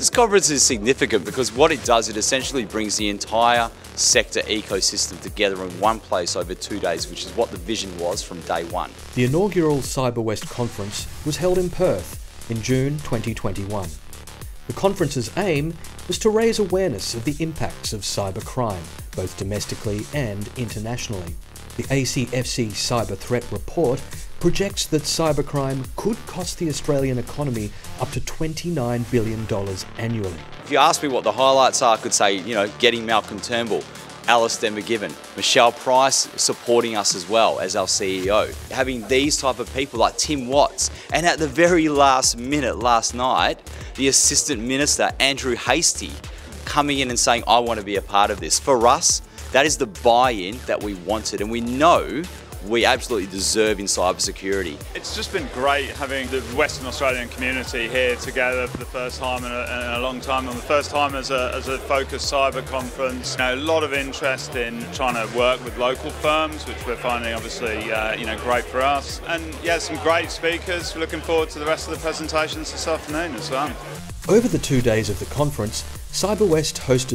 This conference is significant because what it does, it essentially brings the entire sector ecosystem together in one place over 2 days, which is what the vision was from day one. The inaugural Cyber West conference was held in Perth in June 2021. The conference's aim was to raise awareness of the impacts of cybercrime, both domestically and internationally. The ACFC Cyber Threat Report projects that cybercrime could cost the Australian economy up to $29 billion annually. If you ask me what the highlights are, I could say, getting Malcolm Turnbull, Alistair McGivern, Michelle Price supporting us as well as our CEO. Having these type of people like Tim Watts, and at the very last minute last night, the Assistant Minister, Andrew Hastie, coming in and saying, I want to be a part of this. For us, that is the buy-in that we wanted, and we know we absolutely deserve in cybersecurity. It's just been great having the Western Australian community here together for the first time in a long time, and the first time as a focused cyber conference. A lot of interest in trying to work with local firms, which we're finding obviously great for us. And yeah, some great speakers. We're looking forward to the rest of the presentations this afternoon as well. Over the 2 days of the conference, Cyber West hosted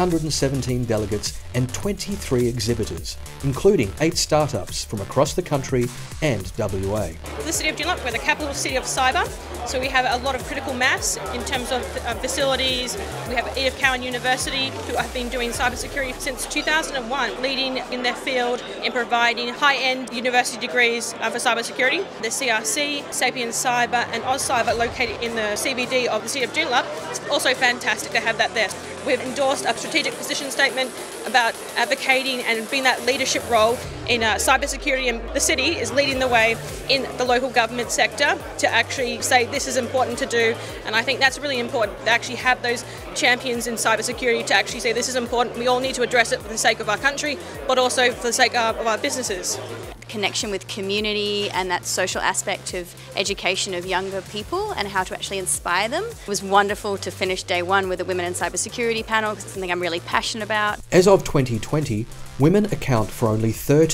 317 delegates and 23 exhibitors, including 8 startups from across the country and WA. The City of Joondalup, we're the capital city of cyber, so we have a lot of critical mass in terms of facilities. We have Edith Cowan University, who have been doing cybersecurity since 2001, leading in their field in providing high-end university degrees for cybersecurity. The CRC, Sapient Cyber and Oz Cyber, located in the CBD of the City of Joondalup. It's also fantastic to have that there. We've endorsed a strategic position statement about advocating and being that leadership role in cybersecurity, and the city is leading the way in the local government sector to actually say this is important to do, and I think that's really important to actually have those champions in cybersecurity to actually say this is important. We all need to address it for the sake of our country, but also for the sake of our businesses. Connection with community and that social aspect of education of younger people and how to actually inspire them. It was wonderful to finish day one with a Women in Cybersecurity panel, because it's something I'm really passionate about. As of 2020, women account for only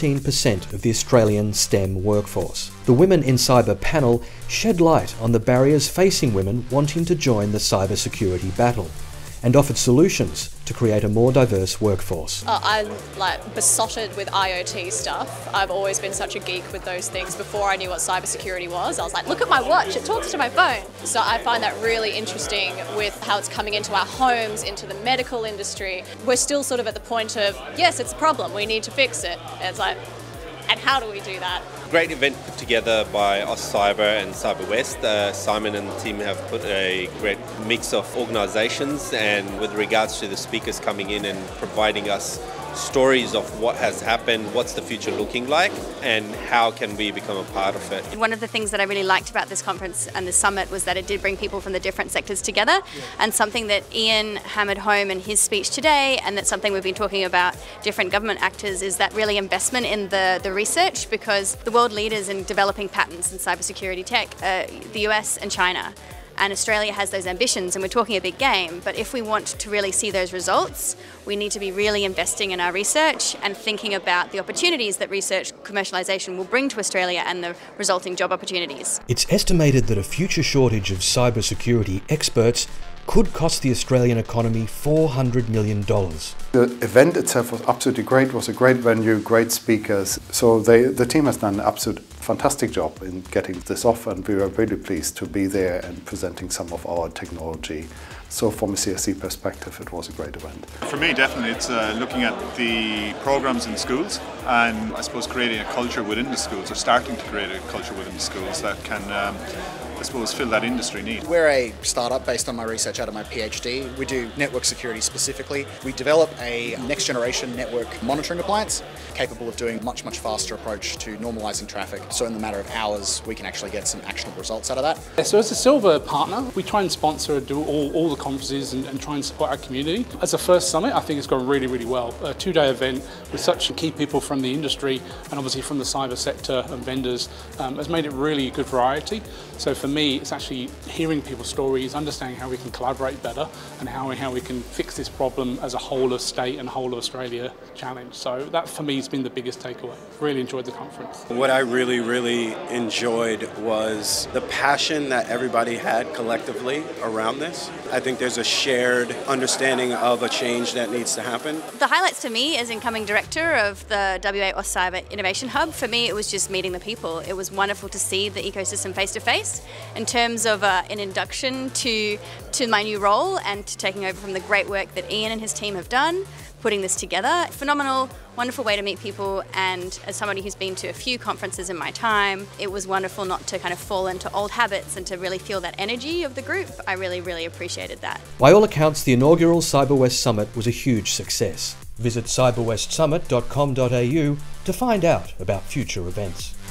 13% of the Australian STEM workforce. The Women in Cyber panel shed light on the barriers facing women wanting to join the cybersecurity battle, and offered solutions to create a more diverse workforce. I'm besotted with IoT stuff. I've always been such a geek with those things. Before I knew what cybersecurity was, I was like, look at my watch, it talks to my phone. So I find that really interesting with how it's coming into our homes, into the medical industry. We're still sort of at the point of, yes, it's a problem, we need to fix it. And it's like, and how do we do that? Great event put together by Oz Cyber and Cyber West. Simon and the team have put a great mix of organisations, and with regards to the speakers coming in and providing us stories of what has happened, what's the future looking like, and how can we become a part of it. One of the things that I really liked about this conference and the summit was that it did bring people from the different sectors together, and something that Ian hammered home in his speech today, and that's something we've been talking about different government actors, is that really investment in the research, because the world leaders in developing patents in cybersecurity tech are the US and China. And Australia has those ambitions, and we're talking a big game, but if we want to really see those results, we need to be really investing in our research and thinking about the opportunities that research commercialisation will bring to Australia and the resulting job opportunities. It's estimated that a future shortage of cybersecurity experts could cost the Australian economy $400 million. The event itself was absolutely great. It was a great venue, great speakers. So the team has done an absolute fantastic job in getting this off, and we were really pleased to be there and presenting some of our technology. So from a CSC perspective, it was a great event. For me, definitely, it's looking at the programs in schools, and I suppose creating a culture within the schools, or starting to create a culture within the schools that can I suppose, fill that industry need. We're a startup based on my research out of my PhD. We do network security specifically. We develop a next generation network monitoring appliance capable of doing a much faster approach to normalizing traffic. So in the matter of hours, we can actually get some actionable results out of that. So as a silver partner, we try and sponsor and do all the conferences and try and support our community. As a first summit, I think it's gone really well. A two-day event with such key people from the industry and obviously from the cyber sector and vendors has made it really a good variety. So for me, it's actually hearing people's stories, understanding how we can collaborate better and how we can fix this problem as a whole of state and whole of Australia challenge. So that for me has been the biggest takeaway. Really enjoyed the conference. What I really enjoyed was the passion that everybody had collectively around this. I think there's a shared understanding of a change that needs to happen. The highlights for me as incoming director of the WA Cyber Innovation Hub, for me it was just meeting the people. It was wonderful to see the ecosystem face to face in terms of an induction to my new role and to taking over from the great work that Ian and his team have done, putting this together. Phenomenal, wonderful way to meet people, and as somebody who's been to a few conferences in my time, it was wonderful not to kind of fall into old habits and to really feel that energy of the group. I really appreciated that. By all accounts, the inaugural CyberWest Summit was a huge success. Visit cyberwestsummit.com.au to find out about future events.